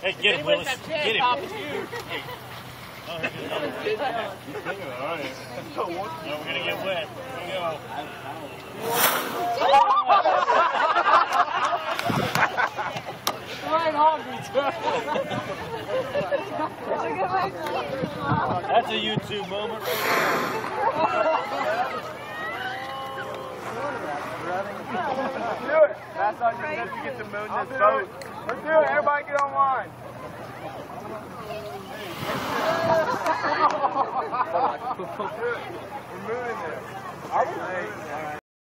Hey, get him, Willis. Get him. Top is you. Oh, here's another one. No, we're going to get wet. Here we go. That's a YouTube moment. Do it. That's how you said to get the moon this boat. Let's do it. Everybody get online. We're moving this.